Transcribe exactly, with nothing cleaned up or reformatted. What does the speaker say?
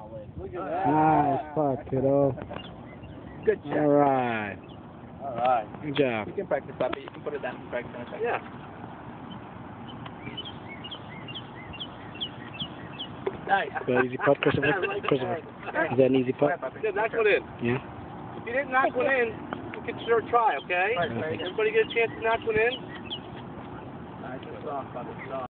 Look at that. Nice putt, kiddo. Good check. All right. All right. Good job. You can practice that, but you can put it down and practice in a second. Yeah. Nice. Is that an easy putt, Christopher? Christopher. Is that an easy putt? Yeah, knock one in. Yeah. If you didn't knock one in, you can sure try, okay? Right, right. Everybody get a chance to knock one in? Nice. It's soft, but it's soft.